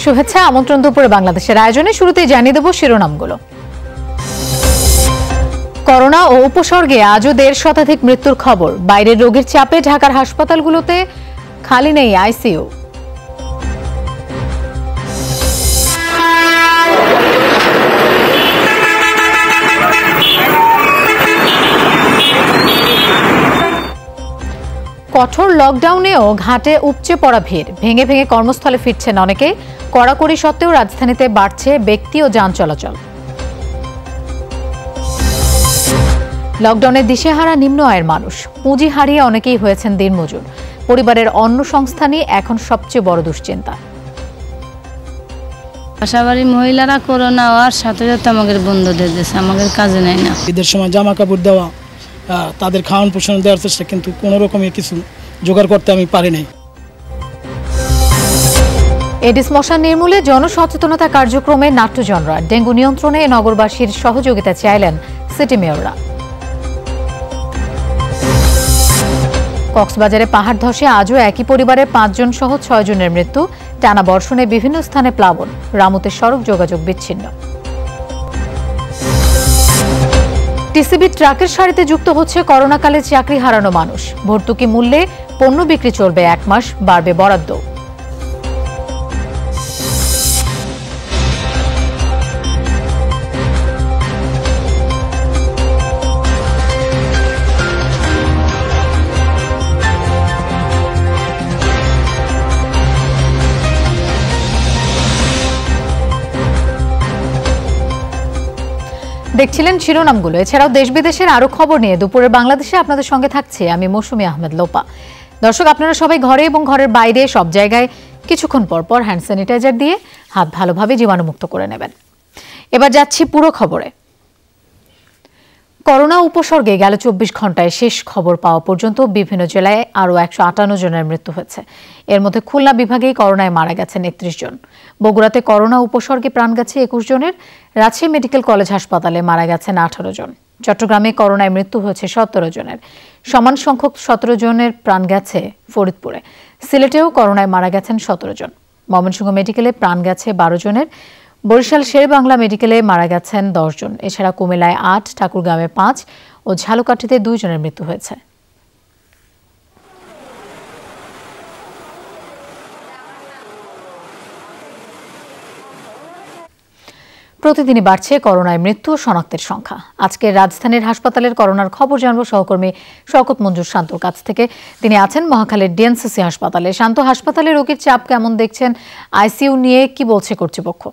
শুভেচ্ছা আমন্ত্রণ দুপুরে বাংলাদেশের আয়োজনে শুরুতেই জানিয়ে দেব শিরোনামগুলো। করোনা ও উপসর্গে আজও ১৫০ শতাধিক মৃত্যুর খবর। বাইরের রোগীর চাপে ঢাকার হাসপাতালগুলোতে খালি নেই আইসিইউ। কঠোর লকডাউনেও ঘাটে উপচে পড়া ভিড়, ভেঙে ভেঙে কর্মস্থলে ফিরছেন অনেকে। কড়াকড়ি সত্ত্বেও রাজধানীতে বাড়ছে ব্যক্তি ও যান চলাচল। লকডাউনে দিশেহারা নিম্ন আয়ের মানুষ, পুঁজি হারিয়ে অনেকেই হয়েছেন দিনমজুর। পরিবারের অন্ন সংস্থানই এখন সবচেয়ে বড় দুশ্চিন্তা। বাসাবাড়ি মহিলারা করোনা হওয়ার সাথে সাথে আমাদের বন্ধ দিয়ে দিয়েছে, আমাদের কাজে নেয় না। ঈদের সময় জামা কাপড় দেওয়া, তাদের খাওয়ান পোষণ দেওয়ার চেষ্টা, কিন্তু কোনো রকমের কিছু জোগাড় করতে আমি পারি নাই। এডিস মশা নির্মূলে জনসচেতনতা কার্যক্রমে নাট্যজনরা, ডেঙ্গু নিয়ন্ত্রণে নগরবাসীর সহযোগিতা চাইলেন সিটি মেয়ররা। কক্সবাজারে পাহাড় ধসে আজও একই পরিবারের ৫ জন সহ ৬ জনের মৃত্যু। টানা বর্ষণে বিভিন্ন স্থানে প্লাবন, রামুতে সড়ক যোগাযোগ বিচ্ছিন্ন। টিসিবি ট্রাকের সারিতে যুক্ত হচ্ছে করোনাকালে চাকরি হারানো মানুষ। ভর্তুকি মূল্যে পণ্য বিক্রি চলবে ১ মাস, বাড়বে বরাদ্দ। দেখছিলেন শিরোনামগুলো। এছাড়াও দেশ বিদেশের আরো খবর নিয়ে দুপুরের বাংলাদেশে আপনাদের সঙ্গে থাকছে আমি মৌসুমী আহমেদ লোপা। দর্শক, আপনারা সবাই ঘরে এবং ঘরের বাইরে সব জায়গায় কিছুক্ষণ পর পর হ্যান্ড স্যানিটাইজার দিয়ে হাত ভালোভাবে জীবাণুমুক্ত করে নেবেন। এবার যাচ্ছি পুরো খবরে। করোনা উপসর্গে গেল ২৪ ঘন্টায় শেষ খবর পাওয়া পর্যন্ত বিভিন্ন জেলায় আরও ১৫৮ জনের মৃত্যু হয়েছে। এর মধ্যে খুলনা বিভাগেই করোনায় মারা গেছেন ৩১ জন। বগুড়াতে করোনা উপসর্গে প্রাণ গেছে ২১ জনের। রাজশাহী মেডিকেল কলেজ হাসপাতালে মারা গেছেন ১৮ জন। চট্টগ্রামে করোনায় মৃত্যু হয়েছে ১৭ জনের। সমান সংখ্যক ১৭ জনের প্রাণ গেছে ফরিদপুরে। সিলেটেও করোনায় মারা গেছেন ১৭ জন। ময়মনসিংহ মেডিকেলে প্রাণ গেছে ১২ জনের। বরিশাল শেরেবাংলা মেডিকেলে মারা গেছেন ১০ জন। এছাড়া কুমিল্লায় ৮, ঠাকুরগাঁওয়ে ৫ ও ঝালকাঠিতে ২ জনের মৃত্যু হয়েছে। প্রতিদিনই বাড়ছে করোনায় মৃত্যু ও শনাক্তের সংখ্যা। আজকে রাজধানীর হাসপাতালের করোনার খবর জানবো সহকর্মী শওকত মঞ্জুর শান্তর কাছ থেকে। তিনি আছেন মহাখালীর ডিএনসিসি হাসপাতালে। শান্ত, হাসপাতালে রোগীর চাপ কেমন দেখছেন? আইসিইউ নিয়ে কি বলছে কর্তৃপক্ষ?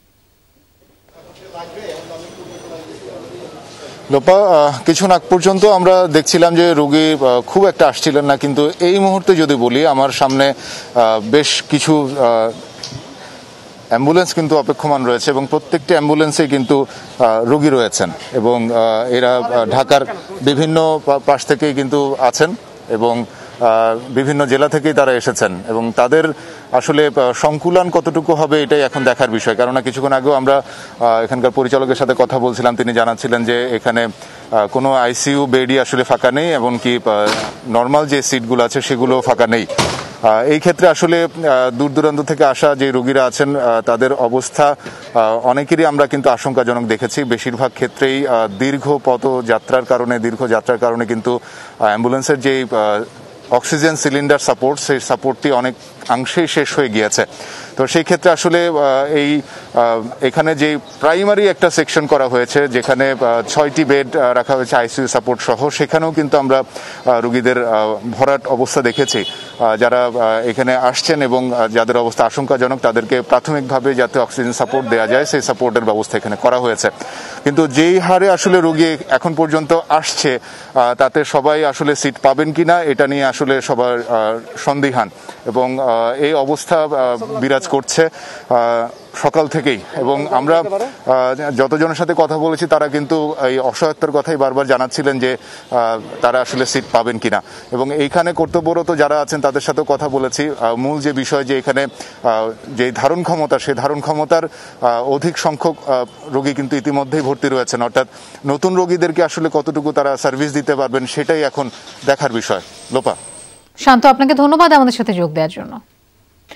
লোপা, কিছুক্ষণ আগ পর্যন্ত আমরা দেখছিলাম যে রোগী খুব একটা আসছিলেন না, কিন্তু এই মুহূর্তে যদি বলি আমার সামনে বেশ কিছু অ্যাম্বুলেন্স কিন্তু অপেক্ষমান রয়েছে এবং প্রত্যেকটি অ্যাম্বুলেন্সে কিন্তু রোগী রয়েছেন এবং এরা ঢাকার বিভিন্ন পাশ থেকেই কিন্তু আছেন এবং বিভিন্ন জেলা থেকেই তারা এসেছেন এবং তাদের আসলে সংকুলন কতটুকু হবে এটাই এখন দেখার বিষয়। কেননা কিছুক্ষণ আগেও আমরা এখানকার পরিচালকের সাথে কথা বলছিলাম, তিনি জানাচ্ছিলেন যে এখানে কোনো আইসিইউ বেডই আসলে ফাঁকা নেই, এমনকি নর্মাল যে সিটগুলো আছে সেগুলো ফাঁকা নেই। এই ক্ষেত্রে আসলে দূর দূরান্ত থেকে আসা যে রোগীরা আছেন তাদের অবস্থা অনেকেরই আমরা কিন্তু আশঙ্কাজনক দেখেছি। বেশিরভাগ ক্ষেত্রেই দীর্ঘ যাত্রার কারণে কিন্তু অ্যাম্বুলেন্সের যে অক্সিজেন সিলিন্ডার সাপোর্ট, সেই সাপোর্টটি অনেকাংশেই শেষ হয়ে গিয়েছে। তো সেই ক্ষেত্রে আসলে এখানে যে প্রাইমারি একটা সেকশন করা হয়েছে, যেখানে ৬টি বেড রাখা হয়েছে আইসিইউ সাপোর্ট সহ, সেখানেও কিন্তু আমরা রোগীদের ভরাট অবস্থা দেখেছি। যারা এখানে আসছেন এবং যাদের অবস্থা আশঙ্কাজনক তাদেরকে প্রাথমিকভাবে যাতে অক্সিজেন সাপোর্ট দেওয়া যায় সেই সাপোর্টের ব্যবস্থা এখানে করা হয়েছে। কিন্তু যেই হারে আসলে রোগী এখন পর্যন্ত আসছে তাতে সবাই আসলে সিট পাবেন কিনা এটা নিয়ে আসলে সবার সন্দিহান এবং এই অবস্থা বিরাজ করছে সকাল থেকেই। এবং আমরা যতজনের সাথে কথা বলেছি তারা কিন্তু এই অসহায়তার কথাই বারবার জানাচ্ছিলেন যে তারা আসলে সিট পাবেন কিনা। এবং এইখানে কর্তব্যরত যারা আছেন তাদের সাথেও কথা বলেছি। মূল যে বিষয় যে এখানে যে ধারণ ক্ষমতা, সেই ধারণ ক্ষমতার অধিক সংখ্যক রোগী কিন্তু ইতিমধ্যেই ভর্তি রয়েছেন, অর্থাৎ নতুন রোগীদেরকে আসলে কতটুকু তারা সার্ভিস দিতে পারবেন সেটাই এখন দেখার বিষয়। লোপা। শান্ত, আপনাকে ধন্যবাদ আমাদের সাথে যোগ দেওয়ার জন্য।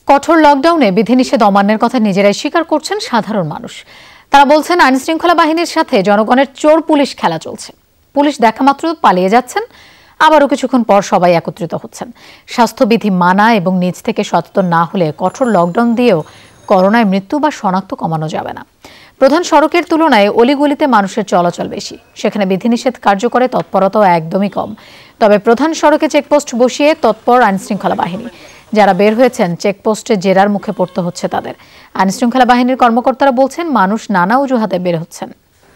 কঠোর লকডাউনে বিধিনিষেধ অমান্যের কথা নিজেরাই স্বীকার করছেন সাধারণ মানুষ। তারা বলছেন আইনশৃঙ্খলা বাহিনীর সাথে জনগণের চোর পুলিশ খেলা চলছে। পুলিশ দেখা মাত্র পালিয়ে যাচ্ছেন, আবারও কিছুক্ষণ পর সবাই একত্রিত হচ্ছেন। স্বাস্থ্যবিধি মানা এবং নিজ থেকে সচেতন না হলে কঠোর লকডাউন দিয়েও করোনায় মৃত্যু বা শনাক্ত কমানো যাবে না। প্রধান সড়কের তুলনায় অলিগলিতে মানুষের চলাচল বেশি, সেখানে বিধিনিষেধ কার্যকরে তৎপরতাও একদমই কম। তবে প্রধান সড়কে চেকপোস্ট বসিয়ে তৎপর আইনশৃঙ্খলা বাহিনী। যারা বের হয়েছেন চেকপোস্টে জেরার মুখে পড়তে হচ্ছে তাদের। আইনশৃঙ্খলা বাহিনীর কর্মকর্তারা বলছেন মানুষ নানা অজুহাতে বের হচ্ছেন।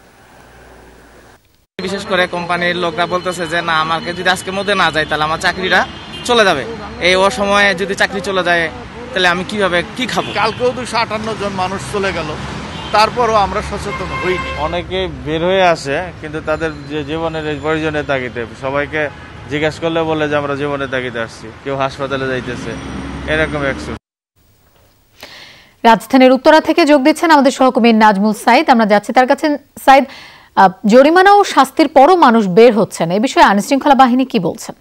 বিশেষ করে কোম্পানির লোকরা বলতেছে যে না, আমাকে যদি আজকের মধ্যে না যায় তাহলে আমার চাকরিটা চলে যাবে। এই অসময়ে যদি চাকরি চলে যায় তাহলে আমি কিভাবে কি খাবো। কালকেও 258 জন মানুষ চলে গেল, তারপরও আমরা সচেতন হইনি। অনেকে বের হয়ে আসে কিন্তু তাদের যে জীবনের প্রয়োজনের তাগিদে সবাইকে জিজ্ঞেস করলে বলে যে আমরা জীবনের তাগিদে আসছি, কেউ হাসপাতালে যাইতেছে, এরকম একশো। রাজধানীর উত্তরা থেকে যোগ দিচ্ছেন আমাদের সহকর্মী নাজমুল সাইদ। আমরা যাচ্ছি তার কাছে। সাইদ, জরিমানা ও শাস্তির পরও মানুষ বের হচ্ছেন, এই বিষয়ে আইনশৃঙ্খলা বাহিনী কি বলছেন?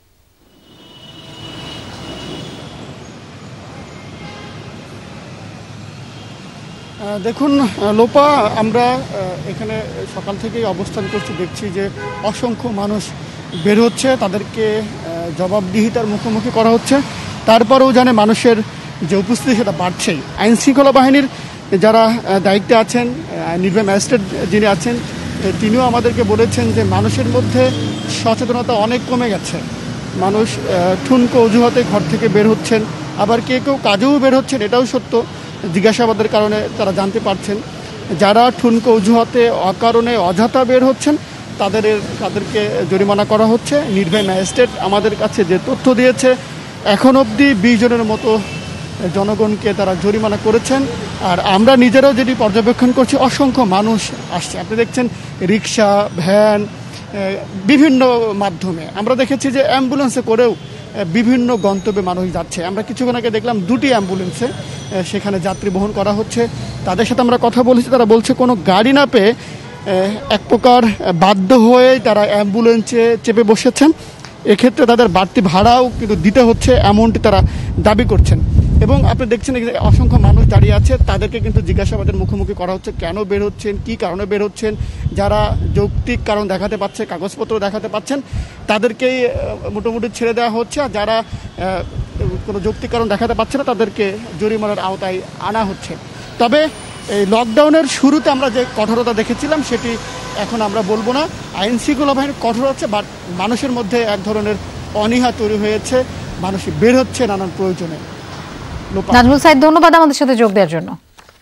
দেখুন লোপা, আমরা এখানে সকাল থেকেই অবস্থান করছি, দেখছি যে অসংখ্য মানুষ বের হচ্ছে, তাদেরকে জবাবদিহিতার মুখোমুখি করা হচ্ছে। তারপরেও জানে মানুষের যে উপস্থিতি সেটা বাড়ছেই। আইনশৃঙ্খলা বাহিনীর যারা দায়িত্বে আছেন, নির্বাহী ম্যাজিস্ট্রেট যিনি আছেন, তিনিও আমাদেরকে বলেছেন যে মানুষের মধ্যে সচেতনতা অনেক কমে গেছে। মানুষ ঠুনকো অজুহাতে ঘর থেকে বের হচ্ছেন, আবার কেউ কাজেও বের হচ্ছেন, এটাও সত্য। জিজ্ঞাসাবাদের কারণে তারা জানতে পারছেন যারা ঠুনকো অজুহাতে অকারণে অযথা বের হচ্ছেন তাদেরকে জরিমানা করা হচ্ছে। নির্বাহী ম্যাজিস্ট্রেট আমাদের কাছে যে তথ্য দিয়েছে, এখন অবধি 20 জনের মতো জনগণকে তারা জরিমানা করেছেন। আর আমরা নিজেরাও যেটি পর্যবেক্ষণ করছি, অসংখ্য মানুষ আসছে। আপনি দেখছেন রিক্সা, ভ্যান, বিভিন্ন মাধ্যমে। আমরা দেখেছি যে অ্যাম্বুলেন্সে করেও বিভিন্ন গন্তব্যে মানুষ যাচ্ছে। আমরা কিছুক্ষণ আগে দেখলাম 2টি অ্যাম্বুলেন্সে সেখানে যাত্রী বহন করা হচ্ছে। তাদের সাথে আমরা কথা বলেছি, তারা বলছে কোনো গাড়ি না পেয়ে এক প্রকার বাধ্য হয়ে তারা অ্যাম্বুলেন্সে চেপে বসেছেন। এক্ষেত্রে তাদের বাড়তি ভাড়াও কিন্তু দিতে হচ্ছে, এমনটি তারা দাবি করছেন। এবং আপনি দেখছেন অসংখ্য মানুষ দাঁড়িয়ে আছে, তাদেরকে কিন্তু জিজ্ঞাসাবাদের মুখোমুখি করা হচ্ছে, কেন বের হচ্ছেন, কী কারণে বের হচ্ছেন। যারা যৌক্তিক কারণ দেখাতে পারছে, কাগজপত্র দেখাতে পাচ্ছেন, তাদেরকেই মোটামুটি ছেড়ে দেওয়া হচ্ছে। আর যারা কোনো যৌক্তিক কারণ দেখাতে পারছে না তাদেরকে জরিমানার আওতায় আনা হচ্ছে। তবে এই লকডাউনের শুরুতে আমরা যে কঠোরতা দেখেছিলাম সেটি এখন আমরা বলবো না। আইনশৃঙ্খলা বাহিনীর কঠোর হচ্ছে, বাট মানুষের মধ্যে এক ধরনের অনীহা তৈরি হয়েছে, মানুষ বের হচ্ছে নানান প্রয়োজনে। নাজমুল সাইদ, ধন্যবাদ আমাদের সাথে যোগ দেওয়ার জন্য।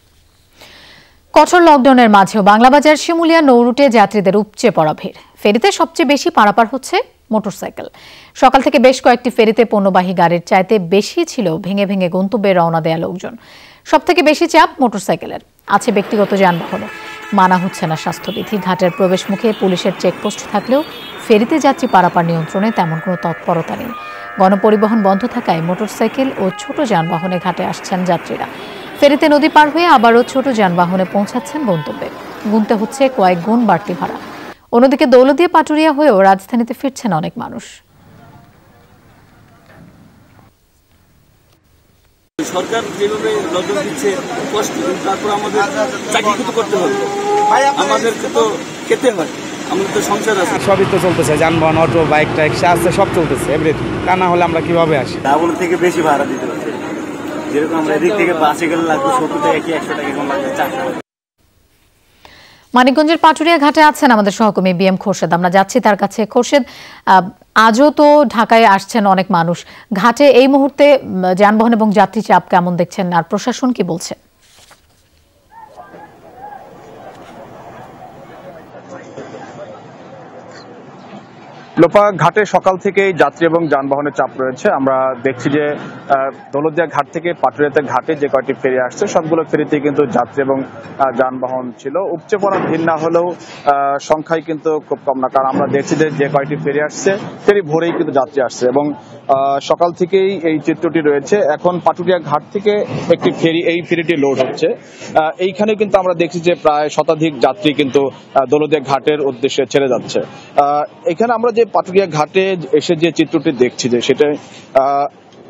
কঠোর লকডাউনের মাঝেও বাংলাবাজার শিমুলিয়া নৌরুটে যাত্রীদের উপচে পড়া ভিড়। ফেরিতে সবচেয়ে বেশি পারাপার হচ্ছে মোটরসাইকেল। সকাল থেকে বেশ কয়েকটি ফেরিতে পণ্যবাহী গাড়ির চাইতে বেশি ছিল ভেঙে ভেঙে গন্তব্যে রওনা দেয়া লোকজন। সবথেকে বেশি চাপ মোটরসাইকেলের, আছে ব্যক্তিগত যানবাহনও। মানা হচ্ছে না স্বাস্থ্যবিধি। ঘাটের প্রবেশ মুখে পুলিশের চেকপোস্ট থাকলেও ফেরিতে যাত্রী পারাপার নিয়ন্ত্রণে তেমন কোনো তৎপরতা নেই। গণপরিবহন বন্ধ থাকায় মোটরসাইকেল ও ছোট যানবাহনে ঘাটে আসছেন যাত্রীরা। ফেরিতে নদী পার হয়ে আবারও ছোট যানবাহনে পৌঁছাচ্ছেন গন্তব্যে। গুনতে হচ্ছে কয়েক গুণ বাড়তি ভাড়া। অন্যদিকে দৌলতদিয়া পাটুরিয়া হয়েও রাজধানীতে ফিরছেন অনেক মানুষ। সরকার যেভাবে লকডাউন দিচ্ছে কষ্ট, তারপর আমাদের চাকরি কিন্তু করতে হবে, আমাদেরকে তো খেতে হয়, আমাদের তো সংসার আছে। সবই তো চলতেছে, যানবাহন, অটো, বাইক ট্যাক্সি আছে, সব চলতেছে এভরিথিং। তা না হলে আমরা কিভাবে আসি? ডাবল থেকে বেশি ভাড়া দিতে হচ্ছে। যেরকম আমরা এদিক থেকে বাসে গেলে লাগবে 70 টাকা কি 100 টাকা কম লাগবে 400 টাকা। মানিকগঞ্জের পাটুরিয়া ঘাটে আছেন আমাদের সহকর্মী BM খোরশেদ। আমরা যাচ্ছি তার কাছে। খোরশেদ, আজও তো ঢাকায় আসছেন অনেক মানুষ। ঘাটে এই মুহূর্তে যানবাহন এবং যাত্রী চাপ কেমন দেখছেন, আর প্রশাসন কি বলছে? লোপা, ঘাটে সকাল থেকেই যাত্রী এবং যানবাহনের চাপ রয়েছে। আমরা দেখছি যে দৌলতদিয়া ঘাট থেকে পাটুরিয়াতে ঘাটে যে কয়টি ফেরি আসছে সবগুলো ফেরিতে কিন্তু যাত্রী এবং যানবাহন ছিল। উপচে পড়া ভিড় না হলেও সংখ্যায় কিন্তু খুব কম না, কারণ আমরা দেখছি যে কয়টি ফেরি আসছে ফেরি ভোরেই কিন্তু যাত্রী আসছে এবং সকাল থেকেই এই চিত্রটি রয়েছে। এখন পাটুরিয়া ঘাট থেকে একটি ফেরি, এই ফেরিটি লোড হচ্ছে। এইখানে কিন্তু আমরা দেখছি যে প্রায় শতাধিক যাত্রী কিন্তু দৌলতদিয়া ঘাটের উদ্দেশ্যে ছেড়ে যাচ্ছে। এখানে আমরা যে পাটুরিয়া ঘাটে এসে যে চিত্রটি দেখছি যে সেটা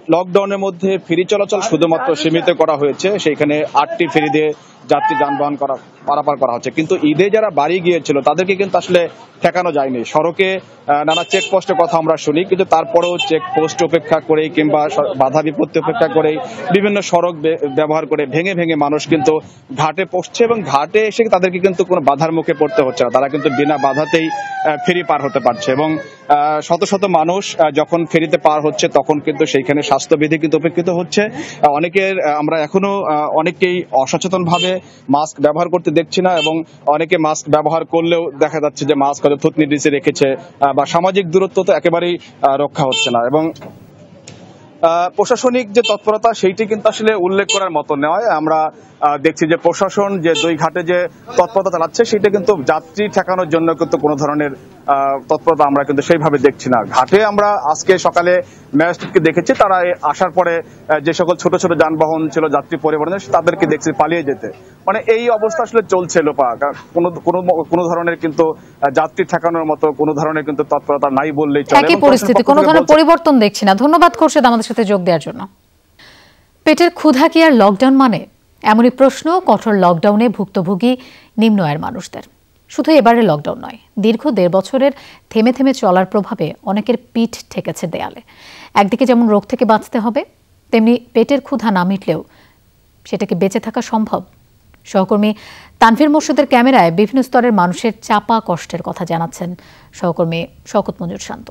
লকডাউনের মধ্যে ফেরি চলাচল শুধুমাত্র সীমিত করা হয়েছে, সেখানে 8টি ফেরি দিয়ে যাত্রী যানবাহন পারাপার করা হচ্ছে। কিন্তু ঈদে যারা বাড়ি গিয়েছিল তাদেরকে কিন্তু আসলে ঠেকানো যায়নি। সড়কে নানা চেকপোস্টের কথা আমরা শুনি, কিন্তু তারপরেও চেকপোস্ট উপেক্ষা করেই কিংবা বাধা বিপত্তি উপেক্ষা করেই বিভিন্ন সড়ক ব্যবহার করে ভেঙে ভেঙে মানুষ কিন্তু ঘাটে পৌঁছছে এবং ঘাটে এসে তাদেরকে কিন্তু কোনো বাধার মুখে পড়তে হচ্ছে না। তারা কিন্তু বিনা বাধাতেই ফেরি পার হতে পারছে এবং শত শত মানুষ যখন ফেরিতে পার হচ্ছে তখন কিন্তু সেইখানে স্বাস্থ্যবিধি কিন্তু উপেক্ষিত হচ্ছে। অনেকের আমরা এখনো অনেকেই অসচেতন ভাবে মাস্ক ব্যবহার করতে দেখছি না এবং অনেকে মাস্ক ব্যবহার করলেও দেখা যাচ্ছে যে মাস্ক হয়তো থুতনি নিচে রেখেছে বা সামাজিক দূরত্ব তো একেবারেই রক্ষা হচ্ছে না। এবং প্রশাসনিক যে তৎপরতা সেইটি কিন্তু আসলে উল্লেখ করার মতো নয়। আমরা দেখছি যে প্রশাসন যে দুই ঘাটে যে তৎপরতা চালাচ্ছে সেটা কিন্তু যাত্রী ঠেকানোর জন্য কিন্তু কোনো ধরনের তৎপরতা আমরা কিন্তু সেইভাবে দেখছি না। ঘাটে আমরা আজকে সকালে ম্যাজিস্ট্রেটকে দেখেছি, তারা আসার পরে যে সকল ছোট ছোট যানবাহন ছিল যাত্রী পরিবহনের তাদেরকে দেখছি পালিয়ে যেতে। মানে এই অবস্থা আসলে চলছে লোপা, কোনো ধরনের কিন্তু যাত্রী ঠেকানোর মতো কোনো ধরনের কিন্তু তৎপরতা নাই বললেই চলে। একই পরিস্থিতি, কোনো ধরনের পরিবর্তন দেখছি না। ধন্যবাদ খোরশেদ আমাদের সাথে যোগ দেওয়ার জন্য। পেটের ক্ষুধা কি আর লকডাউন মানে? এমনই প্রশ্ন কঠোর লকডাউনে ভুক্তভোগী নিম্ন আয়ের মানুষদের। শুধু এবারের লকডাউন নয়, দীর্ঘ 1.5 বছরের থেমে থেমে চলার প্রভাবে অনেকের পিঠ ঠেকেছে দেয়ালে। একদিকে যেমন রোগ থেকে বাঁচতে হবে, তেমনি পেটের ক্ষুধা না মিটলেও সেটাকে বেঁচে থাকা সম্ভব। সহকর্মী তানভীর মোর্শেদের ক্যামেরায় বিভিন্ন স্তরের মানুষের চাপা কষ্টের কথা জানাচ্ছেন সহকর্মী শওকত মঞ্জুর শান্ত।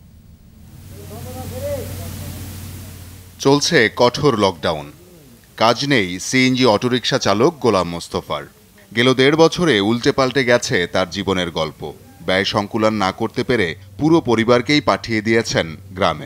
চলছে কঠোর লকডাউন। কাজ নেই সিএনজি অটোরিকশা চালক গোলাম মোস্তফার। গেল 1.5 বছরে উল্টে পাল্টে গেছে তার জীবনের গল্প। ব্যয় সংকুলন না করতে পেরে পুরো পরিবারকেই পাঠিয়ে দিয়েছেন গ্রামে।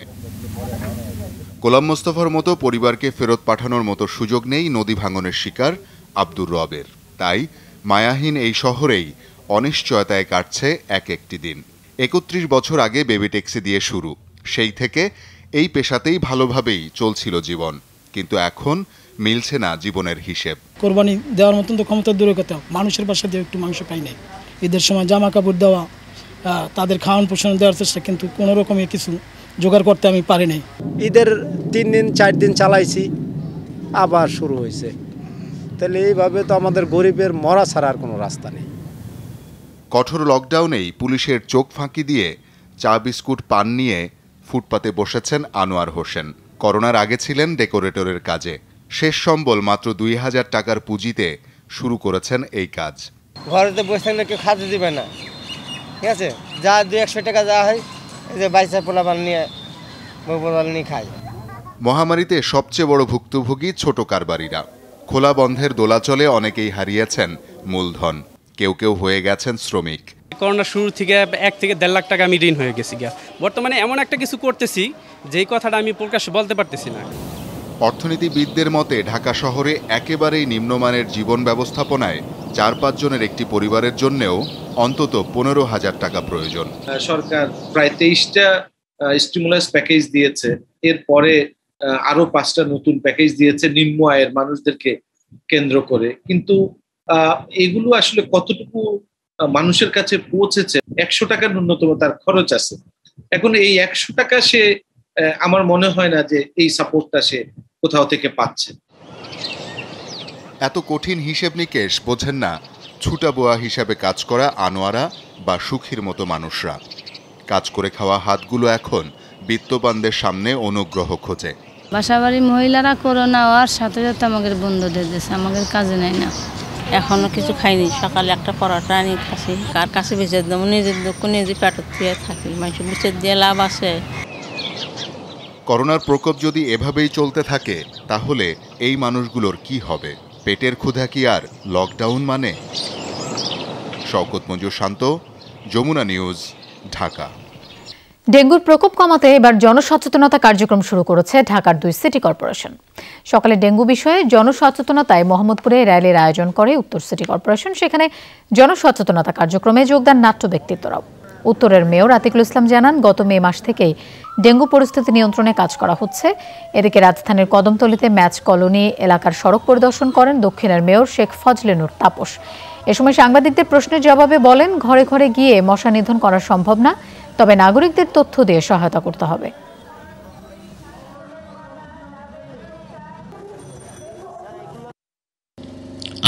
গোলাম মোস্তফার মতো পরিবারকে ফেরত পাঠানোর মতো সুযোগ নেই নদী ভাঙনের শিকার আব্দুর রবের। তাই মায়াহীন এই শহরেই অনিশ্চয়তায় কাটছে একটি দিন। 31 বছর আগে বেবি ট্যাক্সি দিয়ে শুরু, সেই থেকে এই পেশাতেই ভালোভাবেই চলছিল জীবন। কিন্তু এখন মিলছে না জীবনের হিসেব। কোরবানি দেওয়ার মতন তো ক্ষমতা দূরে কথা, মানুষের বাসা দিয়ে একটু মাংস পাই নাই। ঈদের সময় জামা কাপড় দেওয়া, তাদের খাওয়ান পোষণ দেওয়ার চেষ্টা, কিন্তু কোনো রকমের কিছু জোগাড় করতে আমি পারি নাই। ঈদের 3 দিন 4 দিন চালাইছি, আবার শুরু হয়েছে। তাহলে এইভাবে তো আমাদের গরিবের মরা ছাড়া আর কোনো রাস্তা নেই। কঠোর লকডাউনেই পুলিশের চোখ ফাঁকি দিয়ে চা বিস্কুট পান নিয়ে ফুটপাতে বসেছেন আনোয়ার হোসেন। করোনার আগে ছিলেন ডেকোরেটরের কাজে। শেষ সম্বল মাত্র 2000 টাকার পুঁজিতে শুরু করেছেন এই কাজ। ঘরেতে বসে থাকলে কেউ খাতে দিবে না, ঠিক আছে? যা 200 টাকা যা হয় এই যে বাইসা পোলাপান নিয়ে খায়। মহামারীতে সবচেয়ে বড় ভুক্তভোগী ছোট কারবারিরা। খোলা বন্ধের দোলাচলে অনেকেই হারিয়েছেন মূলধন, কেউ কেউ হয়ে গেছেন শ্রমিক। করোনা শুরু থেকে 1 থেকে 1.5 লাখ টাকা আমি ঋণ হয়ে গেছি। বর্তমানে এমন একটা কিছু করতেছি যেই কথাটা আমি প্রকাশ্যে বলতে পারতেছি না। অর্থনীতিবিদদের মতে ঢাকা শহরে একেবারেই নিম্নমানের জীবন ব্যবস্থাপনায় 4-5 জনের একটি পরিবারের জন্যও অন্তত 15,000 টাকা প্রয়োজন। সরকার প্রায় 23টা স্টিমুলাস প্যাকেজ দিয়েছে, এরপরে আরো 5টা নতুন প্যাকেজ দিয়েছে নিম্ন আয়ের মানুষদেরকে কেন্দ্র করে। কিন্তু এগুলো আসলে কতটুকু মানুষের কাছে পৌঁছেছে? 100 টাকার ন্যূনতম তার খরচ আছে। এখন এই 100 টাকা সে, আমার মনে হয় না যে এই সাপোর্টটা সে কোথাও থেকে পাচ্ছে। এত কঠিন হিসেব নিকেশ বোঝেন না ছুটা বোয়া হিসাবে কাজ করা আনোয়ারা বা সুখীর মতো মানুষরা। কাজ করে খাওয়া হাতগুলো এখন বিত্তবানদের সামনে অনুগ্রহ খোঁজে। বাসাবাড়ি মহিলারা করোনা হওয়ার সাথে সাথে আমাদের বন্ধ দিয়ে দিয়েছে, আমাদের কাজে নেয় না। এখনো কিছু খাইনি, সকালে একটা পরোটা আনি খাচ্ছি, কার কাছে বেঁচে দেবো, নিজের দুঃখ নিজে পেটত দিয়ে থাকি, মানুষ বেঁচে দিয়ে লাভ আছে। করোনার প্রকোপ যদি এভাবেই চলতে থাকে তাহলে এই মানুষগুলোর কি হবে? পেটের ক্ষুধা কি আর লকডাউন মানে? শওকত মঞ্জুর শান্ত, যমুনা নিউজ, ঢাকা। ডেঙ্গুর প্রকোপ কমাতে এবার জনসচেতনতা কার্যক্রম শুরু করেছে ঢাকার 2 সিটি কর্পোরেশন। সকালে ডেঙ্গু বিষয়ে জনসচেতনতায় মোহাম্মদপুরে র্যালির আয়োজন করে উত্তর সিটি কর্পোরেশন। সেখানে জনসচেতনতা কার্যক্রমে যোগদান নাট্য ব্যক্তিত্বরাও। উত্তরের মেয়র আতিকুল ইসলাম জানান, গত মে মাস থেকেই ডেঙ্গু পরিস্থিতি নিয়ন্ত্রণে কাজ করা হচ্ছে। এদিকে রাজধানীর কদমতলীতে ম্যাচ কলোনি এলাকার সড়ক পরিদর্শন করেন দক্ষিণের মেয়র শেখ ফজলে নূর তাপস। এ সময় সাংবাদিকদের প্রশ্নের জবাবে বলেন, ঘরে ঘরে গিয়ে মশা নিধন করা সম্ভব না, তবে নাগরিকদের তথ্য দিয়ে সহায়তা করতে হবে।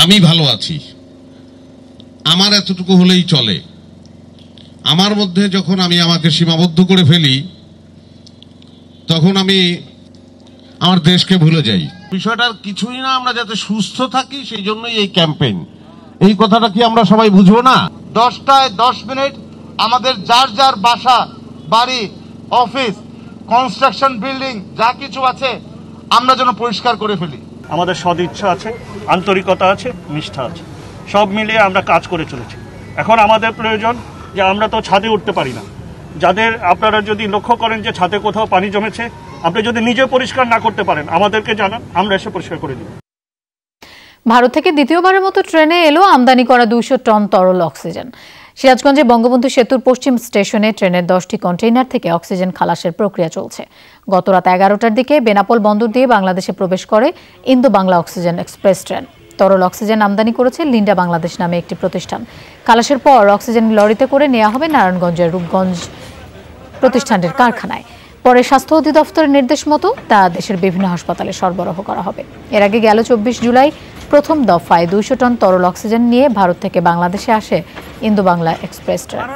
আমি ভালো আছি, আমার এতটুকু হলেই চলে। আমার মধ্যে যখন আমি আমাকে সীমাবদ্ধ করে ফেলি, তখন আমি আমার দেশকে ভুলে যাই। বিষয়টার কিছুই না, আমরা যাতে সুস্থ থাকি সেই জন্যই এই ক্যাম্পেইন। এই কথাটা কি আমরা সবাই বুঝবো না? 10টায় 10 মিনিট আমাদের যার যার বাসা, বাড়ি, অফিস, কনস্ট্রাকশন, বিল্ডিং যা কিছু আছে আমরা যেন পরিষ্কার করে ফেলি। আমাদের সদিচ্ছা আছে, আন্তরিকতা আছে, নিষ্ঠা আছে, সব মিলিয়ে আমরা কাজ করে চলেছি। এখন আমাদের প্রয়োজন যে আমরা তো ছাদে উঠতে পারি না, যাদের আপনারা যদি লক্ষ্য করেন যে ছাদে কোথাও পানি জমেছে, আপনি যদি নিজে পরিষ্কার না করতে পারেন আমাদেরকে জানান, আমরা এসে পরিষ্কার করে দিব। ভারত থেকে দ্বিতীয়বারের মতো ট্রেনে এলো আমদানি করা 200 টন তরল অক্সিজেন। সিরাজগঞ্জে বঙ্গবন্ধু সেতুর পশ্চিম স্টেশনে ট্রেনের 10টি কন্টেইনার থেকে অক্সিজেন খালাসের প্রক্রিয়া চলছে। গত রাত 11টার দিকে বেনাপোল বন্দর দিয়ে বাংলাদেশে প্রবেশ করে Indo Bangla oxygen express train. তরল অক্সিজেন আমদানি করেছে লিন্ডা বাংলাদেশ নামে একটি প্রতিষ্ঠান। খালাসের পর অক্সিজেন লরিতে করে নেওয়া হবে নারায়ণগঞ্জের রূপগঞ্জ প্রতিষ্ঠানটির কারখানায়। পরে স্বাস্থ্য অধিদপ্তরের নির্দেশ মতো তা দেশের বিভিন্ন হাসপাতালে সরবরাহ করা হবে। এর আগে গেল 24 জুলাই প্রথম দফায় 200 টন তরল অক্সিজেন নিয়ে ভারত থেকে বাংলাদেশে আসে ইন্দো বাংলা এক্সপ্রেস ট্রেন।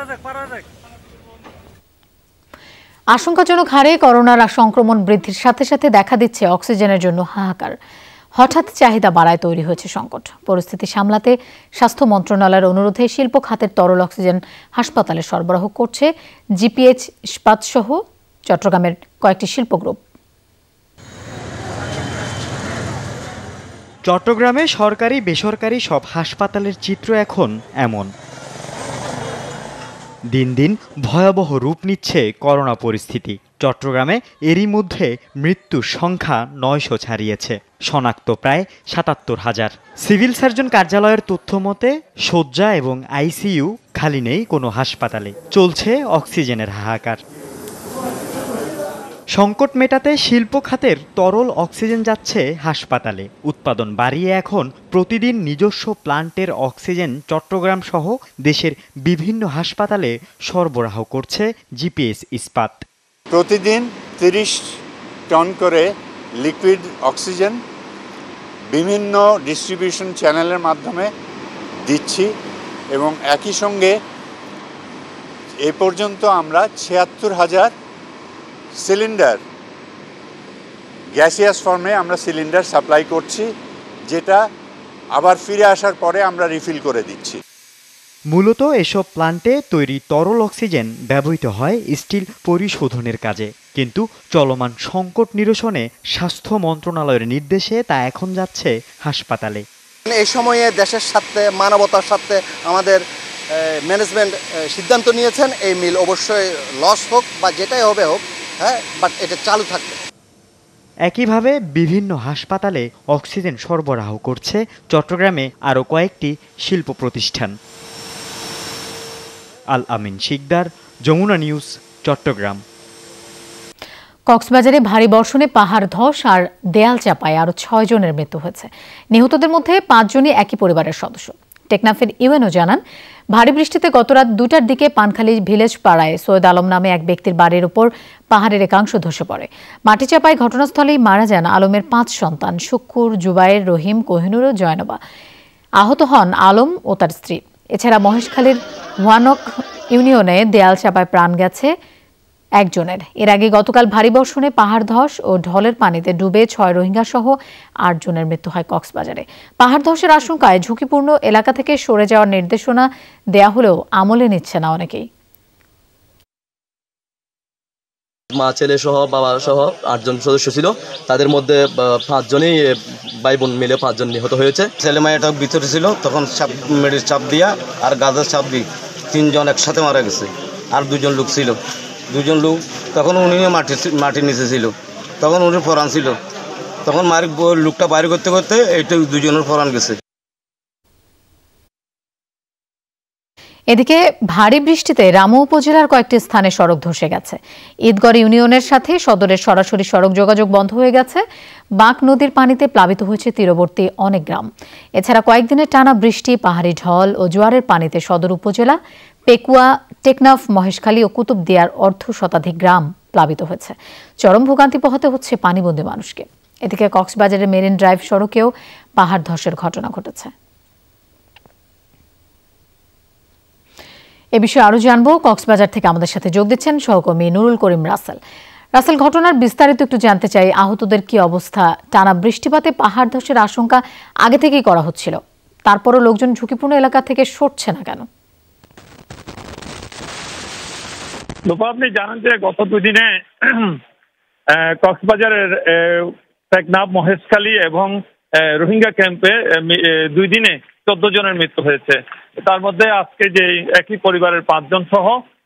আশঙ্কাজনক হারে করোনার সংক্রমণ বৃদ্ধির সাথে সাথে দেখা দিচ্ছে অক্সিজেনের জন্য হাহাকার। হঠাৎ চাহিদা বাড়ায় তৈরি হয়েছে সংকট। পরিস্থিতি সামলাতে স্বাস্থ্য মন্ত্রণালয়ের অনুরোধে শিল্প খাতের তরল অক্সিজেন হাসপাতালে সরবরাহ করছে জিপিএইচ ইস্পাত সহ চট্টগ্রামের কয়েকটি শিল্প গ্রুপ। চট্টগ্রামে সরকারি বেসরকারি সব হাসপাতালের চিত্র এখন এমন। দিন দিন ভয়াবহ রূপ নিচ্ছে করোনা পরিস্থিতি। চট্টগ্রামে এরই মধ্যে মৃত্যুর সংখ্যা 900 ছাড়িয়েছে, শনাক্ত প্রায় 77,000। সিভিল সার্জন কার্যালয়ের তথ্য মতে শয্যা এবং আইসিইউ খালি নেই কোনো হাসপাতালে, চলছে অক্সিজেনের হাহাকার। সংকট মেটাতে শিল্প খাতের তরল অক্সিজেন যাচ্ছে হাসপাতালে। উৎপাদন বাড়িয়ে এখন প্রতিদিন নিজস্ব প্লান্টের অক্সিজেন চট্টগ্রাম সহ দেশের বিভিন্ন হাসপাতালে সরবরাহ করছে জিপিএস ইস্পাত। প্রতিদিন 30 টন করে লিকুইড অক্সিজেন বিভিন্ন ডিস্ট্রিবিউশন চ্যানেলের মাধ্যমে দিচ্ছি এবং একই সঙ্গে এ পর্যন্ত আমরা 76,000 সিলিন্ডার গ্যাসিয়াস ফর্মে আমরা সিলিন্ডার সাপ্লাই করছি, যেটা আবার ফিরে আসার পরে আমরা রিফিল করে দিচ্ছি। মূলত এসব প্লান্টে তৈরি তরল অক্সিজেন ব্যবহৃত হয় স্টিল পরিশোধনের কাজে, কিন্তু চলমান সংকট নিরসনে স্বাস্থ্য মন্ত্রণালয়ের নির্দেশে তা এখন যাচ্ছে হাসপাতালে। এই সময়ে দেশের সাথে মানবতার সাথে আমাদের ম্যানেজমেন্ট সিদ্ধান্ত নিয়েছেন এই মিল অবশ্যই লস হোক বা যেটাই হবে হোক, হ্যাঁ, বাট এটা চালু থাকবে। একইভাবে বিভিন্ন হাসপাতালে অক্সিজেন সরবরাহ করছে চট্টগ্রামে আরও কয়েকটি শিল্প প্রতিষ্ঠান। আল আমিন শিকদার, যমুনা নিউজ, চট্টগ্রাম। কক্সবাজারে ভারী বর্ষণে পাহাড় ধস আর দেয়াল চাপায় আরও 6 জনের মৃত্যু হয়েছে। নিহতদের মধ্যে 5 জনই একই পরিবারের সদস্য। টেকনাফের ইউএনও জানান, ভারী বৃষ্টিতে গত রাত 2টার দিকে পানখালী ভিলেজ পাড়ায় সৈয়দ আলম নামে এক ব্যক্তির বাড়ির উপর পাহাড়ের একাংশ ধসে পড়ে। মাটি চাপায় ঘটনাস্থলেই মারা যান আলমের 5 সন্তান শুক্কুর, জুবায়ের, রহিম, কোহিনুর ও জয়নবা। আহত হন আলম ও তার স্ত্রী। এছাড়া মহেশখালীর ওয়ানক ইউনিয়নে দেয়াল চাপায় প্রাণ গেছে একজনের। এর আগে গতকাল ভারী বর্ষণে পাহাড় ধস ও ঢলের পানিতে ডুবে 6 রোহিঙ্গা সহ 8 জনের মৃত্যু হয় কক্সবাজারে। পাহাড় ধসের আশঙ্কায় ঝুঁকিপূর্ণ এলাকা থেকে সরে যাওয়ার নির্দেশনা দেয়া হলেও আমলে নিচ্ছে না অনেকেই। মা, ছেলে সহ বাবা সহ 8 জন সদস্য ছিল, তাদের মধ্যে 5 জনই ভাই বোন মিলে 5 জন নিহত হয়েছে। ছেলে মায়েটা ভিতরে ছিল, তখন মেডির চাপ দিয়া আর গাছের চাপ দিয়ে 3 জন একসাথে মারা গেছে। আর 2 জন লোক ছিল, 2 জন লোক তখন উনি মাটির নিচে ছিল, তখন উনি ফরান ছিল, তখন লোকটা বাইরে করতে করতে এইটা 2 জনের ফরান গেছে। এদিকে ভারী বৃষ্টিতে রামু উপজেলার কয়েকটি স্থানে সড়ক ধসে গেছে। ঈদগড় ইউনিয়নের সাথে সদরের সরাসরি সড়ক যোগাযোগ বন্ধ হয়ে গেছে। বাঁক নদীর পানিতে প্লাবিত হয়েছে তীরবর্তী অনেক গ্রাম। এছাড়া কয়েকদিনের টানা বৃষ্টি, পাহাড়ি ঢল ও জোয়ারের পানিতে সদর উপজেলা, পেকুয়া, টেকনাফ, মহেশখালী ও কুতুবদিয়ার অর্ধশতাধিক গ্রাম প্লাবিত হয়েছে। চরম ভোগান্তি পোহাতে হচ্ছে পানিবন্দী মানুষকে। এদিকে কক্সবাজারের মেরিন ড্রাইভ সড়কেও পাহাড় ধসের ঘটনা ঘটেছে। এ বিষয়ে আরো জানবো। কক্সবাজার থেকে আমাদের সাথে যোগ দিচ্ছেন সহকর্মী নুরুল করিম রাসেল। রাসেল, ঘটনার বিস্তারিত একটু জানতে চাই। আহতদের কি অবস্থা? টানা বৃষ্টিপাতে পাহাড় ধসের আশঙ্কা আগে থেকেই করা হচ্ছিল, তারপরও লোকজন ঝুঁকিপূর্ণ এলাকা থেকে সরছে না কেন? আপনি জানেন যে গত দুদিনে কক্সবাজারের টেকনাফ, মহেশখালী এবং রোহিঙ্গা ক্যাম্পে 2 দিনে 14 জনের মৃত্যু হয়েছে। তার মধ্যে আজকে যে একই পরিবারের 5 জন সহ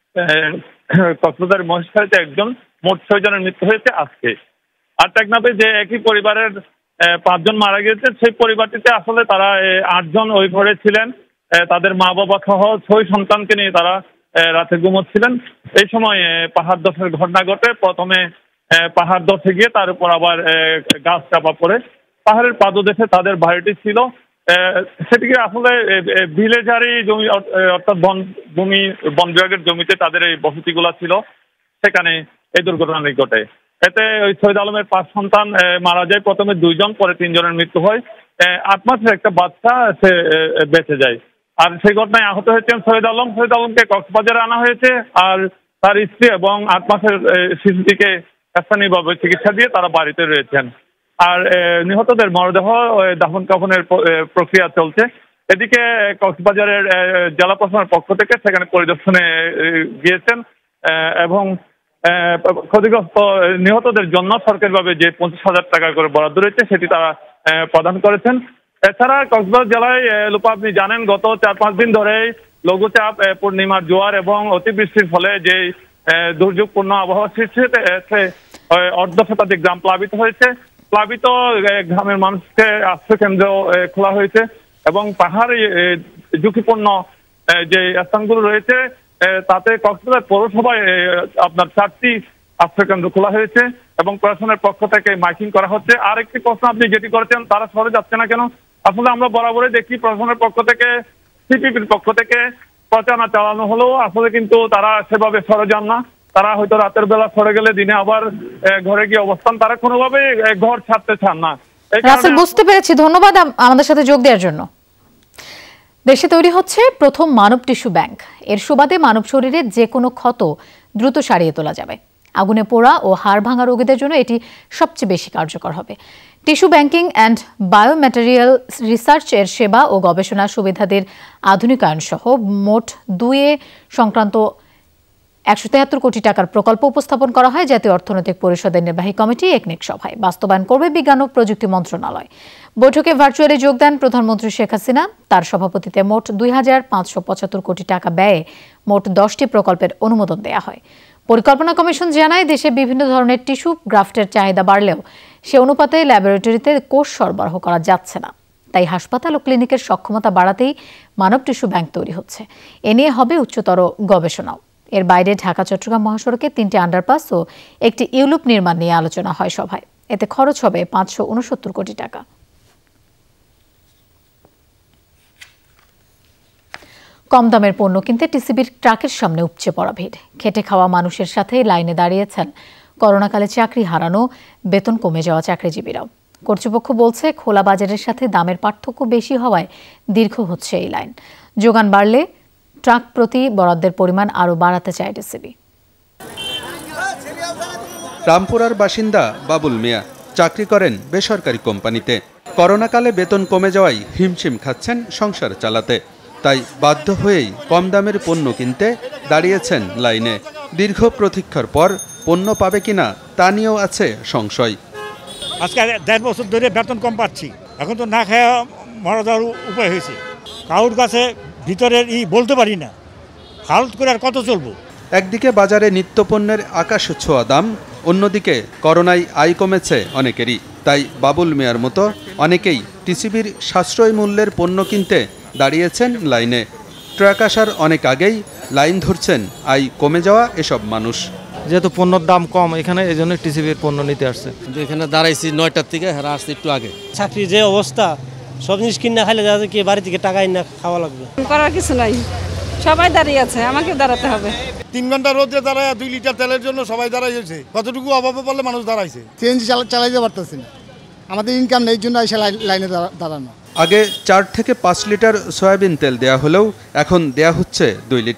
কক্সবাজারের মহেশখালীতে একজন, মোট 6 জনের মৃত্যু হয়েছে আজকে। আর টেকনাফে যে একই পরিবারের 5 জন মারা গেছে, সেই পরিবারটিতে আসলে তারা 8 জন ওই ঘরে ছিলেন। তাদের মা বাবা সহ 6 সন্তানকে নিয়ে তারা রাতে ঘুমোচ্ছিলেন। এই সময় পাহাড় ধসের ঘটনা ঘটে। প্রথমে পাহাড় ধসে গিয়ে তার উপর আবার গাছ চাপা পড়ে। পাহাড়ের পাদদেশে তাদের বাড়িটি ছিল, সেটিকে আসলে ভিলেজারি জমি, অর্থাৎ বন বিভাগের জমিতে তাদের এই বসতিগুলা ছিল, সেখানে এই দুর্ঘটনাটি ঘটে। এতে ওই শহীদ আলমের 5 সন্তান মারা যায়। প্রথমে 2 জন, পরে 3 জনের মৃত্যু হয়। 8 মাসের একটা বাচ্চা সে বেঁচে যায়। আর সেই ঘটনায় আহত হয়েছেন শহীদ আলম। শহীদ আলমকে কক্সবাজারে আনা হয়েছে, আর তার স্ত্রী এবং 8 মাসের শিশুটিকে স্থানীয়ভাবে চিকিৎসা দিয়ে তারা বাড়িতে রয়েছেন। আর নিহতদের মরদেহ দাফন কাফনের প্রক্রিয়া চলছে। এদিকে কক্সবাজারের জেলা প্রশাসনের পক্ষ থেকে সেখানে পরিদর্শনে গিয়েছেন এবং ক্ষতিগ্রস্ত নিহতদের জন্য সরকারিভাবে যে 25,000 টাকা করে বরাদ্দ রয়েছে সেটি তারা প্রদান করেছেন। এছাড়া কক্সবাজার জেলায় আপনি জানেন গত 4-5 দিন ধরে লঘুচাপ, পূর্ণিমার জোয়ার এবং অতিবৃষ্টির ফলে যে দুর্যোগপূর্ণ আবহাওয়া সৃষ্টি হয়েছে, অর্ধশতাধিক গ্রাম প্লাবিত হয়েছে। প্লাবিত গ্রামের মানুষকে আশ্রয় কেন্দ্র খোলা হয়েছে এবং পাহাড়ে ঝুঁকিপূর্ণ যে স্থানগুলো রয়েছে তাতে কক্সবাজার পৌরসভায় আপনার 4টি আশ্রয় কেন্দ্র খোলা হয়েছে এবং প্রশাসনের পক্ষ থেকে মাইকিং করা হচ্ছে। আর একটি প্রশ্ন আপনি যেটি করেছেন, তারা শহরে যাচ্ছে না কেন? আসলে আমরা বরাবরই দেখি প্রশাসনের পক্ষ থেকে, সিপিপির পক্ষ থেকে প্রচারণা চালানো হলেও আসলে কিন্তু তারা সেভাবে সরে যান না। তারা হয়তো রাতের বেলা সরে গেলে দিনে আবার ঘরে গিয়ে অবস্থান, তারা কোনোভাবে ঘর ছাড়তে চান না। রাসেল, বুঝতে পেরেছি, ধন্যবাদ আমাদের সাথে যোগ দেওয়ার জন্য। দেশে তৈরি হচ্ছে প্রথম মানব টিস্যু ব্যাংক। এর সুবাদে মানব শরীরে যে কোনো ক্ষত দ্রুত সারিয়ে তোলা যাবে। আগুনে পোড়া ও হাড় ভাঙা রোগীদের জন্য এটি সবচেয়ে বেশি কার্যকর হবে। Tissue banking and biomaterial research এর সেবা ও গবেষণা সুবিধাদের আধুনিকায়ন সহ মোট 2 সংক্রান্ত 173 কোটি টাকার প্রকল্প উপস্থাপন করা হয় জাতীয় অর্থনৈতিক পরিষদের নির্বাহী কমিটি একনেক সভায়। বাস্তবায়ন করবে বিজ্ঞান ও প্রযুক্তি মন্ত্রণালয়। বৈঠকে ভার্চুয়ালি যোগ দেন প্রধানমন্ত্রী শেখ হাসিনা। তার সভাপতিত্বে মোট 2,575 কোটি টাকা ব্যয়ে মোট 10টি প্রকল্পের অনুমোদন দেওয়া হয়। পরিকল্পনা কমিশন জানায়, দেশে বিভিন্ন ধরনের টিস্যু গ্রাফটের চাহিদা বাড়লেও সে অনুপাতে ল্যাবরেটরিতে কোষ সরবরাহ করা যাচ্ছে না। তাই হাসপাতাল ও ক্লিনিকের সক্ষমতা বাড়াতেই মানব টিস্যু ব্যাংক তৈরি হচ্ছে। এ নিয়ে হবে উচ্চতর গবেষণাও। এর বাইরে ঢাকা চট্টগ্রাম মহাসড়কে 3টি আন্ডারপাস ও একটি ইউলুপ নির্মাণ নিয়ে আলোচনা হয় সভায়। এতে খরচ হবে 569 কোটি টাকা। কম দামের পণ্য কিনতে টিসিবির ট্রাকের সামনে উপচে পড়া ভিড়। খেটে খাওয়া মানুষের সাথে লাইনে দাঁড়িয়েছেন করোনাকালে চাকরি হারানো, বেতন কমে যাওয়া চাকরিজীবীরাও। কর্তৃপক্ষ বলছে, খোলা বাজারের সাথে দামের পার্থক্য বেশি হওয়ায় দীর্ঘ হচ্ছে এই লাইন। যোগান বাড়লে ট্রাক প্রতি বরাদ্দের পরিমাণ আরও বাড়াতে চায় টিসিবি। রামপুরার বাসিন্দা বাবুল মিয়া চাকরি করেন বেসরকারি কোম্পানিতে। করোনাকালে বেতন কমে যাওয়ায় হিমশিম খাচ্ছেন সংসার চালাতে। তাই বাধ্য হয়েই কম দামের পণ্য কিনতে দাঁড়িয়েছেন লাইনে। দীর্ঘ প্রতীক্ষার পর পণ্য পাবে কিনা তা নিয়েও আছে সংশয়। আজকে 1.5 বছর ধরে বেতন কম পাচ্ছি, এখন তো না খাওয়া মারা যাওয়ার উপায় হয়েছে। কাউর কাছে ভিতরের বলতে পারি না, হালত করে আর কত চলবো। একদিকে বাজারে নিত্যপণ্যের আকাশ ছোঁয়া দাম, অন্যদিকে করোনায় আয় কমেছে অনেকেরই। তাই বাবুল মিয়ার মতো অনেকেই টিসিবির সাশ্রয়ী মূল্যের পণ্য কিনতে দাঁড়িয়েছেন লাইনে। ট্রাক আসার অনেক আগেই লাইন ধরছেন আয় কমে যাওয়া এসব মানুষ। যেহেতু পণ্যর দাম কম এখানে, এই জন্য টিসিবির পণ্য নিতে আসছে। এখানে দাঁড়াইছি 9টার থেকে, হ্যাঁ আসছে একটু আগে। চাকরির যে অবস্থা, সব জিনিস কিনে খাইলে যাতে কি বাড়ি থেকে টাকা না খাওয়া লাগবে। করার কিছু নাই, সবাই দাঁড়িয়ে আছে, আমাকে দাঁড়াতে হবে। 3 ঘন্টা রোদে দাঁড়ায় 2 লিটার তেলের জন্য সবাই দাঁড়াইছে। কতটুকু অভাবে পড়লে মানুষ দাঁড়াইছে। সিএনজি চালাইতে পারতেছি না, আমাদের ইনকাম নেই, জন্য এসে লাইনে দাঁড়ানো। আগে 4 থেকে 5 লিটার সয়াবিন তেল দেয়া হলেও এখন দেয়া হচ্ছে 2 লিটার।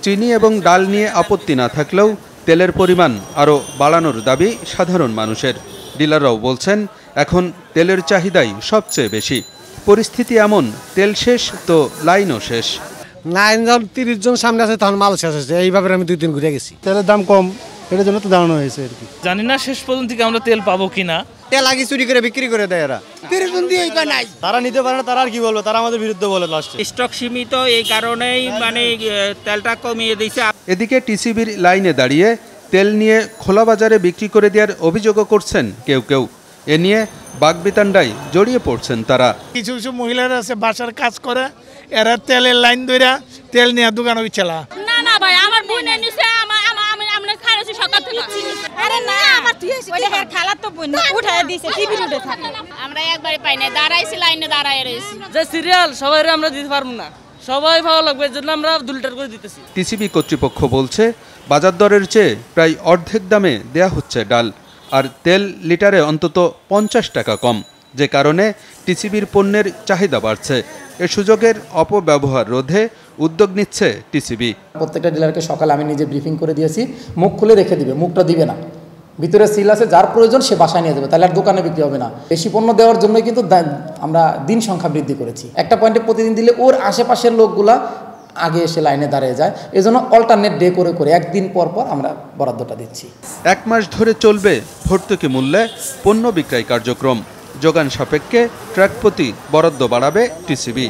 চিনি এবং ডাল নিয়ে আপত্তি না থাকলেও তেলের পরিমাণ আরও বাড়ানোর দাবি সাধারণ মানুষের। ডিলাররাও বলছেন এখন তেলের চাহিদাই সবচেয়ে বেশি। পরিস্থিতি এমন, তেল শেষ তো লাইনও শেষ। লাইন যখন 30 জন সামনে আছে তখন মাল শেষ হয়েছে। এইভাবে আমি 2 দিন ঘুরে গেছি। তেলের দাম কম, এটার জন্য তো দাঁড়ানো হয়েছে আর কি। জানি না শেষ পর্যন্ত কি আমরা তেল পাবো কিনা। তেল আগে চুরি করে বিক্রি করে দেয় এরা। তারা নিতে পারে না, তারা আর কি বলবো, তারা আমাদের বিরুদ্ধে বলে লাস্টে। স্টক সীমিত, এই কারণেই মানে তেলটা কমিয়ে দিয়েছে। এদিকে টিসিবির লাইনে দাঁড়িয়ে তেল নিয়ে খোলা বাজারে বিক্রি করে দেওয়ার অভিযোগও করছেন কেউ কেউ। এ নিয়ে বাগবিতান্ডায় জড়িয়ে পড়ছেন তারা। কিছু কিছু মহিলারা আছে বাসার কাজ করে, এরা তেলের লাইন ধরে তেল নিয়ে দোকান চালা। না না ভাই, আমার বোনের নিচে আমরা খাইছি সকাল থেকে। আরে না, আমার ওইটা খালা তো বোন উঠায় দিয়েছে, টিভি উঠে থাকে। আমরা একবারে পাই না, দাঁড়াইছি লাইনে দাঁড়ায় রইছি। যে সিরিয়াল সবাই আমরা দিতে পারবো না, সবাই ভালো লাগবে, এর জন্য আমরা 2 লিটার করে দিতেছি। টিসিবি কর্তৃপক্ষ বলছে বাজার দরের চেয়ে প্রায় অর্ধেক দামে দেয়া হচ্ছে ডাল, আর তেল লিটারে অন্তত 50 টাকা কম, যে কারণে টিসিবির পণ্যের চাহিদা বাড়ছে। এ সুযোগের অপব্যবহার রোধে উদ্যোগ নিচ্ছে টিসিবি। প্রত্যেকটা ডিলারকে সকালে আমি নিজে ব্রিফিং করে দিয়েছি, মুখ খুলে রেখে দিবে, মুখটা দিবে না, ভিতরে সিল আছে, যার প্রয়োজন সে বাসায় নিয়ে যাবে, তাহলে আর দোকানে বিক্রি হবে না। বেশি পণ্য দেওয়ার জন্য কিন্তু আমরা দিন সংখ্যা বৃদ্ধি করেছি। একটা পয়েন্টে প্রতিদিন দিলে ওর আশেপাশের লোকগুলা আগে এসে লাইনে দাঁড়িয়ে যায়, এজন্য অল্টারনেট ডে করে করে একদিন পর পর আমরা বরাদ্দটা দিচ্ছি। 1 মাস ধরে চলবে ভর্তুকি মূল্যে পণ্য বিক্রয় কার্যক্রম। যোগান সাপেক্ষে ট্রাক প্রতি বরাদ্দ বাড়াবে টিসিবি।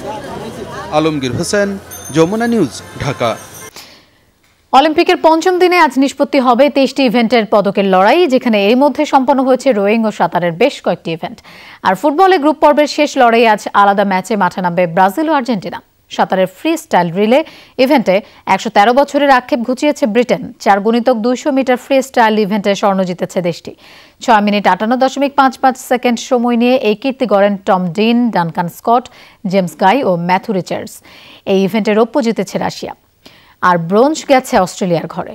আলমগীর হোসেন, যমুনা নিউজ, ঢাকা। অলিম্পিকের 5ম দিনে আজ নিষ্পত্তি হবে 23টি ইভেন্টের পদকের লড়াই, যেখানে এর মধ্যে সম্পন্ন হয়েছে রোয়িং ও সাঁতারের বেশ কয়েকটি ইভেন্ট। আর ফুটবলে গ্রুপ পর্বের শেষ লড়াই আজ আলাদা ম্যাচে মাঠে নামবে ব্রাজিল ও আর্জেন্টিনা। সাঁতারের ফ্রি স্টাইল রিলে ইভেন্টে 113 বছরের আক্ষেপ ঘুচিয়েছে Britain. 4x200 metre free style ইভেন্টে স্বর্ণ জিতেছে দেশটি। 6 মিনিট 58.55 সেকেন্ড সময় নিয়ে এই কীর্তি গড়েন Tom Dean, Duncan Scott, James Guy ও ম্যাথু রিচার্ডস। এই ইভেন্টে রৌপ্য জিতেছে রাশিয়া, আর ব্রোঞ্জ গেছে অস্ট্রেলিয়ার ঘরে।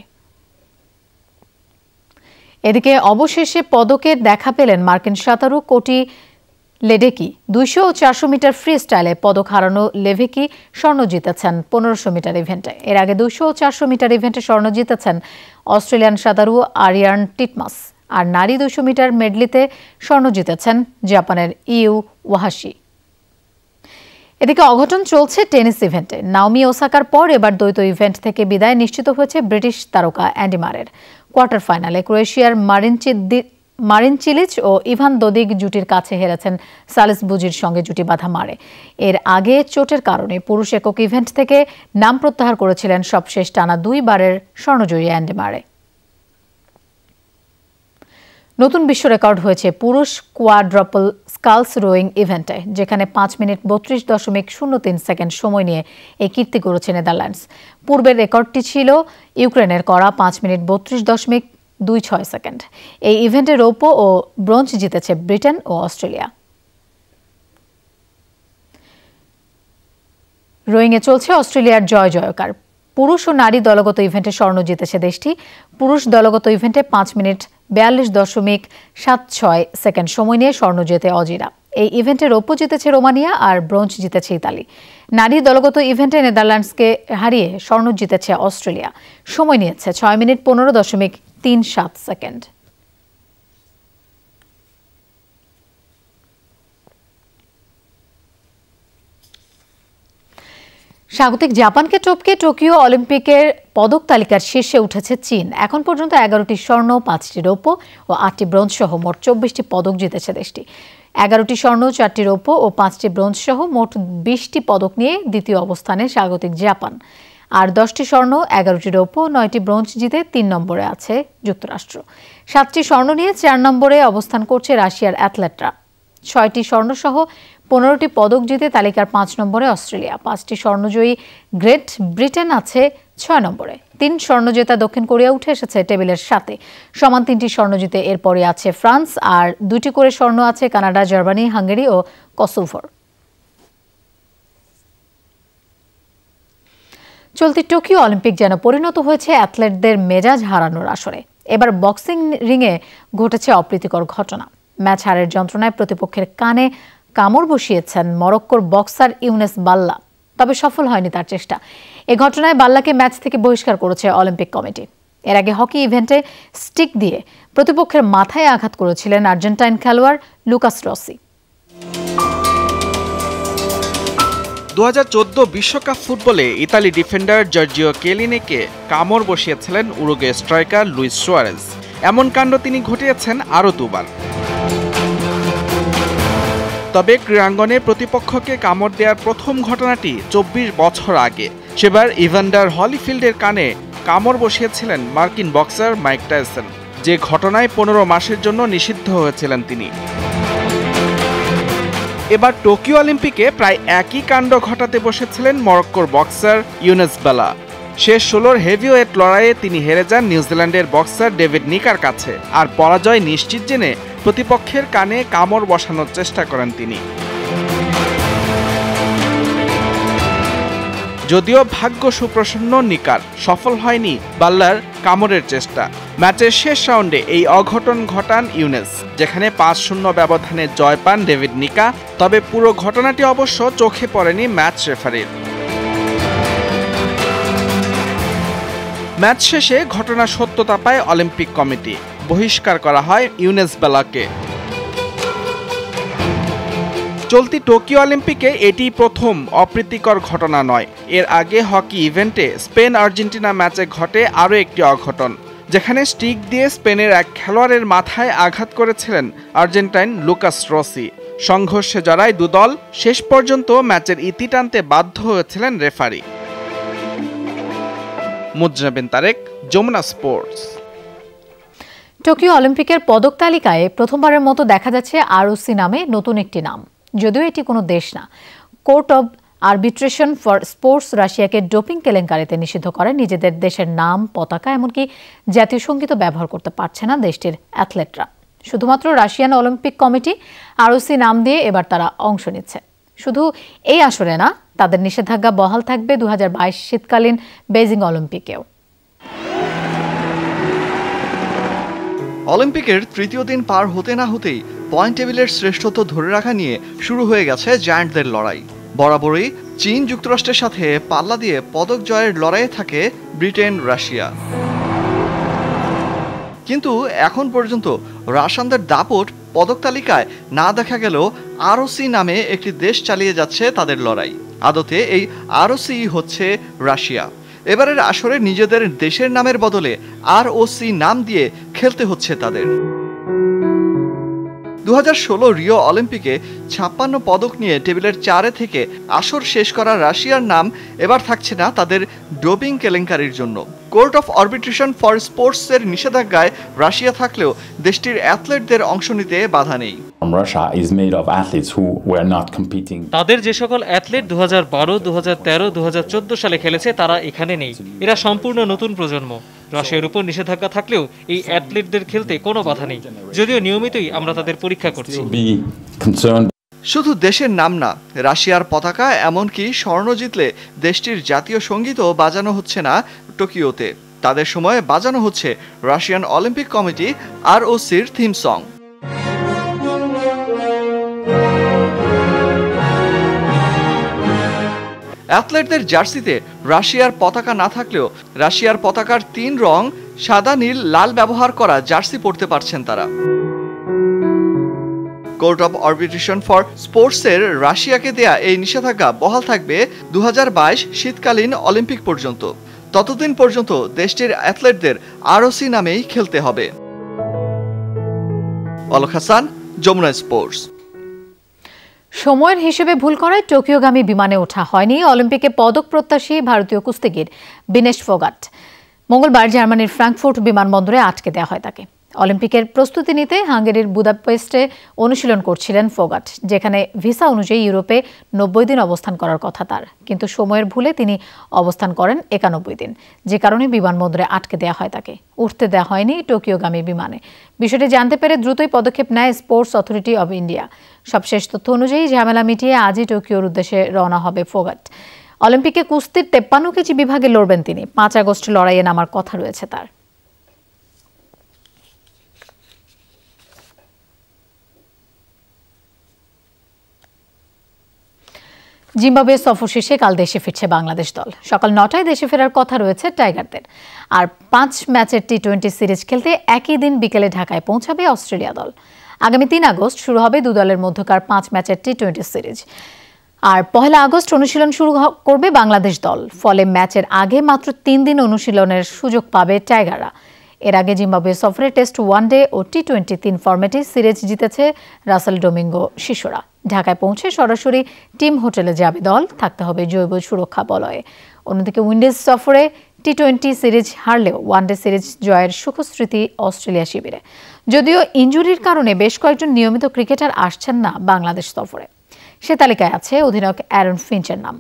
এদিকে অবশেষে পদকের দেখা পেলেন মার্কিন সাঁতারু কোটি লেডেকি। 200 ও 400 মিটার ফ্রি স্টাইলে পদক হারানো লেভেকি স্বর্ণ জিতেছেন 1500 মিটার ইভেন্টে। এর আগে 200 ও 400 মিটার ইভেন্টে স্বর্ণ জিতেছেন অস্ট্রেলিয়ান সাঁতারু আরিয়ান টিটমাস। আর নারী 200 মিটার মেডলিতে স্বর্ণ জিতেছেন জাপানের ইউ ওয়াহাশি। এদিকে অঘটন চলছে টেনিস ইভেন্টে। নাওমি ওসাকার পর এবার দ্বৈত ইভেন্ট থেকে বিদায় নিশ্চিত হয়েছে ব্রিটিশ তারকা অ্যান্ডি মারের। কোয়ার্টার ফাইনালে ক্রোয়েশিয়ার মারিন চিলিচ ও ইভান দোদিগ জুটির কাছে হেরেছেন সালিসবুজির সঙ্গে জুটি বাঁধা মারে। এর আগে চোটের কারণে পুরুষ একক ইভেন্ট থেকে নাম প্রত্যাহার করেছিলেন সবশেষ টানা 2 বারের স্বর্ণজয়ী অ্যান্ডি মারে। নতুন বিশ্ব রেকর্ড হয়েছে পুরুষ কোয়াড্রাপল স্কালস রোয়িং ইভেন্টে, যেখানে 5 মিনিট 32.03 সেকেন্ড সময় নিয়ে এই কীর্তি গড়েছে নেদারল্যান্ডস। পূর্বের রেকর্ডটি ছিল ইউক্রেনের করা 5 মিনিট 32.26 সেকেন্ড। এই ইভেন্টে রৌপ্য ও ব্রোঞ্জ জিতেছে ব্রিটেন ও অস্ট্রেলিয়া। রোয়িংয়ে চলছে অস্ট্রেলিয়ার জয়কার। পুরুষ ও নারী দলগত ইভেন্টে স্বর্ণ জিতেছে দেশটি। পুরুষ দলগত ইভেন্টে 5 মিনিট 42.76 সেকেন্ড সময় নিয়ে স্বর্ণ জেতে অজিরা। এই ইভেন্টে রৌপ্য জিতেছে রোমানিয়া আর ব্রোঞ্জ জিতেছে ইতালি। নারী দলগত ইভেন্টে নেদারল্যান্ডসকে হারিয়ে স্বর্ণ জিতেছে অস্ট্রেলিয়া। সময় নিয়েছে 6 মিনিট 15.37 সেকেন্ড। স্বাগতিক জাপানকে টপকে টোকিও অলিম্পিকের পদক তালিকার শীর্ষে উঠেছে চীন। এখন পর্যন্ত 11টি স্বর্ণ, 5টি রৌপ্য ও 8টি ব্রোঞ্জ সহ মোট 24টি পদক জিতেছে দেশটি। 11টি স্বর্ণ, 4টি রৌপ্য ও 5টি ব্রোঞ্জ সহ মোট 20টি পদক নিয়ে দ্বিতীয় অবস্থানে স্বাগতিক জাপান। আর 10টি স্বর্ণ, 11টি রৌপ্য, 9টি ব্রোঞ্জ জিতে 3 নম্বরে আছে যুক্তরাষ্ট্র। 7টি স্বর্ণ নিয়ে 4 নম্বরে অবস্থান করছে রাশিয়ার অ্যাথলেটরা। 6টি স্বর্ণসহ 15টি পদক জিতে তালিকার 5 নম্বরে অস্ট্রেলিয়া। 5টি স্বর্ণজয়ী গ্রেট ব্রিটেন আছে 6 নম্বরে। 3 স্বর্ণ জেতা দক্ষিণ কোরিয়া উঠে এসেছে টেবিলের 7-এ। সমান 3টি স্বর্ণ জিতে এরপরে আছে ফ্রান্স, আর 2টি করে স্বর্ণ আছে কানাডা, জার্মানি, হাঙ্গেরি ও কসোভোর। চলতি টোকিও অলিম্পিক যেন পরিণত হয়েছে অ্যাথলেটদের মেজাজ হারানোর আসরে। এবার বক্সিং রিংয়ে ঘটেছে অপ্রীতিকর ঘটনা। ম্যাচ হারের যন্ত্রণায় প্রতিপক্ষের কানে কামড় বসিয়েছেন মরক্কোর বক্সার ইউনেস বাল্লা, তবে সফল হয়নি তার চেষ্টা। এ ঘটনায় বাল্লাকে ম্যাচ থেকে বহিষ্কার করেছে অলিম্পিক কমিটি। এর আগে হকি ইভেন্টে স্টিক দিয়ে প্রতিপক্ষের মাথায় আঘাত করেছিলেন আর্জেন্টাইন খেলোয়াড় লুকাস রসি। 2014 বিশ্বকাপ ফুটবলে ইতালি ডিফেন্ডার জর্জিও কেলিনেকে কামড় বসিয়েছিলেন উরুগুয়ে স্ট্রাইকার লুইস সুয়ারেজ। এমন কাণ্ড তিনি ঘটিয়েছেন আরও দুবার। তবে ক্রীড়াঙ্গনে প্রতিপক্ষকে কামড় দেওয়ার প্রথম ঘটনাটি 24 বছর আগে। সেবার ইভান্ডার হলিফিল্ডের কানে কামড় বসিয়েছিলেন মার্কিন বক্সার মাইক টাইসন, যে ঘটনায় 15 মাসের জন্য নিষিদ্ধ হয়েছিলেন তিনি। এবার টোকিও অলিম্পিকে প্রায় একই কাণ্ড ঘটাতে বসেছিলেন মরক্কোর বক্সার ইউনেস বেলা। শেষ 16 হেভিওয়েট লড়াইয়ে তিনি হেরে যান নিউজিল্যান্ডের বক্সার ডেভিড নিকার কাছে, আর পরাজয় নিশ্চিত জেনে প্রতিপক্ষের কানে কামড় বসানোর চেষ্টা করেন তিনি। যদিও ভাগ্য সুপ্রসন্ন নিকার, সফল হয়নি বাল্লার কামড়ের চেষ্টা। ম্যাচের শেষ রাউন্ডে এই অঘটন ঘটান ইউনেস, যেখানে 5-0 ব্যবধানে জয় পান ডেভিড নিকা। তবে পুরো ঘটনাটি অবশ্য চোখে পড়েনি ম্যাচ রেফারির। ম্যাচ শেষে ঘটনার সত্যতা পায় অলিম্পিক কমিটি, বহিষ্কার করা হয় ইউনেস বেলাকে। চলতি টোকিও অলিম্পিকে এটি প্রথম অপ্রীতিকর ঘটনা নয়। এর আগে হকি ইভেন্টে স্পেন আর্জেন্টিনা ম্যাচে ঘটে আরও একটি অঘটন, যেখানে স্টিক দিয়ে স্পেনের এক খেলোয়াড়ের মাথায় আঘাত করেছিলেন আর্জেন্টাইন লুকাস রসি। সংঘর্ষে জড়ায় দুদল, শেষ পর্যন্ত ম্যাচের ইতি টানতে বাধ্য হয়েছিলেন referee. Muzna bin Tarek, Jamuna sports. Tokyo অলিম্পিকের পদক তালিকায় প্রথমবারের মতো দেখা যাচ্ছে আরওসি নামে নতুন একটি নাম। যদিও এটি কোনো দেশ না, court of arbitration for sports রাশিয়াকে ডোপিং কেলেঙ্কারিতে নিষিদ্ধ করে নিজেদের দেশের নাম, পতাকা, এমনকি জাতীয় সঙ্গীতও ব্যবহার করতে পারছে না দেশটির অ্যাথলেটরা। শুধুমাত্র রাশিয়ান অলিম্পিক কমিটি আরওসি নাম দিয়ে এবার তারা অংশ নিচ্ছে। শুধু এই আসরে না, তাদের নিষেধাজ্ঞা বহাল থাকবে 2022 শীতকালীন বেজিং অলিম্পিকেও। অলিম্পিকের তৃতীয় দিন পার হতে না হতেই পয়েন্ট টেবিলের শ্রেষ্ঠত্ব ধরে রাখা নিয়ে শুরু হয়ে গেছে জায়ান্টদের লড়াই। বরাবরই চীন যুক্তরাষ্ট্রের সাথে পাল্লা দিয়ে পদক জয়ের লড়াইয়ে থাকে ব্রিটেন, রাশিয়া। কিন্তু এখন পর্যন্ত রাশিয়ানদের দাপট পদক তালিকায় না দেখা গেলেও আরওসি নামে একটি দেশ চালিয়ে যাচ্ছে তাদের লড়াই। আদতে এই আরওসি হচ্ছে রাশিয়া। এবারের আসরে নিজেদের দেশের নামের বদলে আরওসি নাম দিয়ে খেলতে হচ্ছে তাদের। 2016 রিও অলিম্পিকে 56 পদক নিয়ে টেবিলের 4 থেকে আসর শেষ করা রাশিয়ার নাম এবার থাকছে না তাদের ডোপিং কেলেঙ্কারির জন্য। কোর্ট অফ আরবিট্রেশন ফর স্পোর্টসের নিষেধাজ্ঞায় রাশিয়া থাকলেও দেশটির অ্যাথলেটদের অংশ নিতে বাধা নেই। তাদের যে সকল অ্যাথলেট 2012, 2013, 2014 সালে খেলেছে তারা এখানে নেই। এরা সম্পূর্ণ নতুন প্রজন্ম। রাশিয়ার উপর নিষেধাজ্ঞা থাকলেও এই অ্যাথলেটদের খেলতে কোনো বাধা নেই, যদিও নিয়মিতই আমরা তাদের পরীক্ষা করছি। শুধু দেশের নাম না, রাশিয়ার পতাকা এমনকি স্বর্ণ জিতলে দেশটির জাতীয় সঙ্গীতও বাজানো হচ্ছে না টোকিওতে। তাদের সময় বাজানো হচ্ছে রাশিয়ান অলিম্পিক কমিটি আরওসির থিম সং। অ্যাথলেটদের জার্সিতে রাশিয়ার পতাকা না থাকলেও রাশিয়ার পতাকার 3 রং সাদা, নীল, লাল ব্যবহার করা জার্সি পরতে পারছেন তারা। কোর্ট অব আরবিট্রেশন ফর স্পোর্টসের রাশিয়াকে দেয়া এই নিষেধাজ্ঞা বহাল থাকবে 2022 শীতকালীন অলিম্পিক পর্যন্ত। ততদিন পর্যন্ত দেশটির অ্যাথলেটদের আরওসি নামেই খেলতে হবে। অলক হাসান, যমুনা স্পোর্টস। সময়ের হিসেবে ভুল করায় টোকিওগামী বিমানে ওঠা হয়নি অলিম্পিকে পদক প্রত্যাশী ভারতীয় কুস্তিগির বিনেশ ফোগাট। মঙ্গলবার জার্মানির ফ্রাঙ্কফুর্ট বিমানবন্দরে আটকে দেওয়া হয় তাকে। অলিম্পিকের প্রস্তুতি নিতে হাঙ্গেরির বুদাপেস্টে অনুশীলন করছিলেন ফোগাট, যেখানে ভিসা অনুযায়ী ইউরোপে 90 দিন অবস্থান করার কথা তার। কিন্তু সময়ের ভুলে তিনি অবস্থান করেন 91 দিন, যে কারণে বিমানবন্দরে আটকে দেওয়া হয় তাকে। উঠতে দেওয়া হয়নি টোকিওগামী বিমানে। বিষয়টি জানতে পেরে দ্রুতই পদক্ষেপ নেয় স্পোর্টস অথরিটি অব ইন্ডিয়া। সবশেষ তথ্য অনুযায়ী ঝামেলা মিটিয়ে আজই টোকিওর উদ্দেশ্যে রওনা হবে ফোগাট। অলিম্পিকে কুস্তির 53 কেজি বিভাগে লড়বেন তিনি। 5 আগস্ট লড়াইয়ে নামার কথা রয়েছে তার। জিম্বাবুয়ে সফর শেষে কাল দেশে ফিরছে বাংলাদেশ দল। সকাল 9টায় দেশে ফেরার কথা রয়েছে টাইগারদের। আর 5 ম্যাচের টি-20 সিরিজ খেলতে একই দিন বিকেলে ঢাকায় পৌঁছাবে অস্ট্রেলিয়া দল। আগামী 3 আগস্ট শুরু হবে দু দলের মধ্যকার 5 ম্যাচের টি-20 সিরিজ। আর 1 আগস্ট অনুশীলন শুরু করবে বাংলাদেশ দল। ফলে ম্যাচের আগে মাত্র 3 দিন অনুশীলনের সুযোগ পাবে টাইগাররা। এর আগে জিম্বাবুয়ে সফরে টেস্ট, ওয়ানডে ও টি-20 3 ফরম্যাটে সিরিজ জিতেছে রাসেল ডোমিঙ্গো শিশুরা। ঢাকায় পৌঁছে সরাসরি টিম হোটেলে যাবে দল, থাকতে হবে জৈব সুরক্ষা বলয়ে। অন্যদিকে উইন্ডিজ সফরে টি-20 সিরিজ হারলেও ওয়ানডে সিরিজ জয়ের সুখস্মৃতি অস্ট্রেলিয়া শিবিরে। যদিও ইনজুরির কারণে বেশ কয়েকজন নিয়মিত ক্রিকেটার আসছেন না বাংলাদেশ সফরে। সে তালিকায় আছে অধিনায়ক অ্যারন ফিঞ্চের নাম।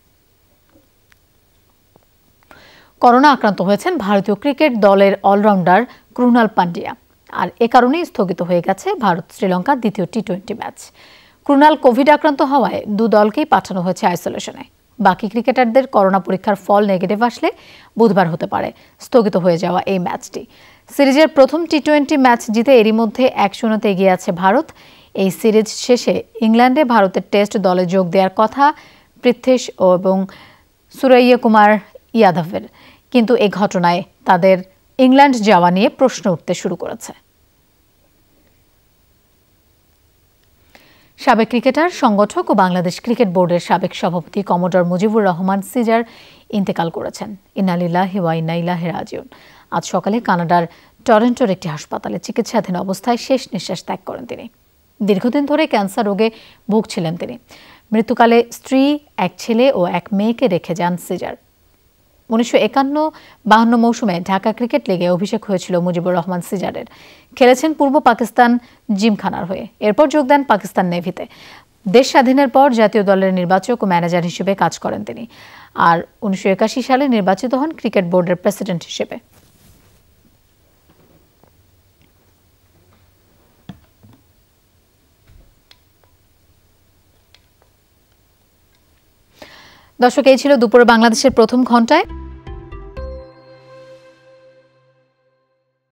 করোনা আক্রান্ত হয়েছেন ভারতীয় ক্রিকেট দলের অলরাউন্ডার ক্রুনাল পান্ডিয়া। আর এ কারণেই স্থগিত হয়ে গেছে ভারত শ্রীলঙ্কার দ্বিতীয় টি-20 ম্যাচ। ক্রুনাল কোভিড আক্রান্ত হওয়ায় দু দলকেই পাঠানো হয়েছে আইসোলেশনে। বাকি ক্রিকেটারদের করোনা পরীক্ষার ফল নেগেটিভ আসলে বুধবার হতে পারে স্থগিত হয়ে যাওয়া এই ম্যাচটি। সিরিজের প্রথম টি-20 ম্যাচ জিতে এরই মধ্যে 1-0 এগিয়ে আছে ভারত। এই সিরিজ শেষে ইংল্যান্ডে ভারতের টেস্ট দলে যোগ দেওয়ার কথা পৃথ্বীশ এবং সুরাইয়া কুমার ইয়াদবের, কিন্তু এই ঘটনায় তাদের ইংল্যান্ড যাওয়া নিয়ে প্রশ্ন উঠতে শুরু করেছে। সাবেক ক্রিকেটার, সংগঠক ও বাংলাদেশ ক্রিকেট বোর্ডের সাবেক সভাপতি কমোডর মুজিবুর রহমান সিজার ইন্তেকাল করেছেন। ইন্না লিল্লাহি ওয়া ইন্না ইলাইহি রাজিউন। আজ সকালে কানাডার টরন্টোর একটি হাসপাতালে চিকিৎসাধীন অবস্থায় শেষ নিঃশ্বাস ত্যাগ করেন তিনি। দীর্ঘদিন ধরে ক্যান্সার রোগে ভুগছিলেন তিনি। মৃত্যুকালে স্ত্রী, এক ছেলে ও এক মেয়েকে রেখে যান সিজার। 1951-52 মৌসুমে ঢাকা ক্রিকেট লিগে অভিষেক হয়েছিল মুজিবুর রহমান সিজারের। খেলেছেন পূর্ব পাকিস্তান জিমখানার হয়ে। এরপর যোগ দেন পাকিস্তান নেভিতে। দেশ স্বাধীনের পর জাতীয় দলের নির্বাচক ও ম্যানেজার হিসেবে কাজ করেন তিনি। আর 1981 সালে নির্বাচিত হন ক্রিকেট বোর্ডের প্রেসিডেন্ট হিসেবে। দর্শক, এই ছিল দুপুরে বাংলাদেশের প্রথম ঘন্টায়।